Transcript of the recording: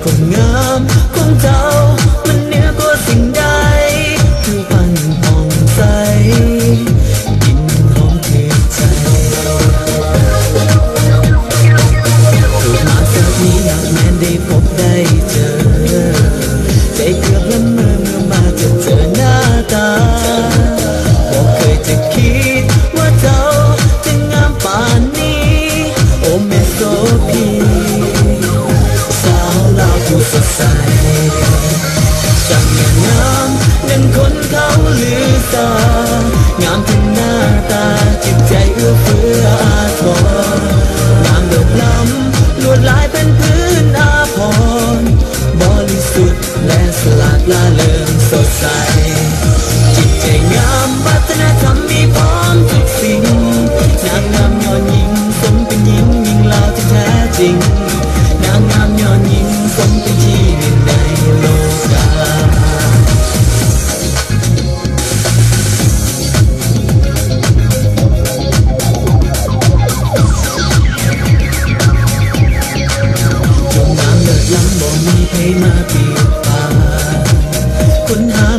คนงามของเจ้ามันเหนือกว่าสิ่งใดผิวพรรณผ่องใสกลิ่นหอมถึงใจเกิดมาสักนี้อยากแม้ได้พบได้เจอใจเกือบละเมอเมื่อมาเจอหน้าตาบอกเคยจะคิดว่าเจ้าจะงามป่านนี้โอ้แม่โสพีสาวลาวผู้สดใสช่างงามดังคนเขาลือสางามทั้งหน้าตาจิตใจเอื้อเฟื้ออาทรงามเลิศล้ำลวดลายเป็นพื้นอาภรณ์บริสุทธิ์และสลาดล่าเริงสดใสจิตใจงามวัฒนธรรมมีพร้อมทุกสิ่งนางงามยอดหญิงสมเป็นหญิงยิ่งลาวที่แท้จริงนางงามยอดหญิงสมเป็นที่หนึ่งในโลกาจงงามเลิศล้ำบ่มีใครมาเปรียบปานค้นหา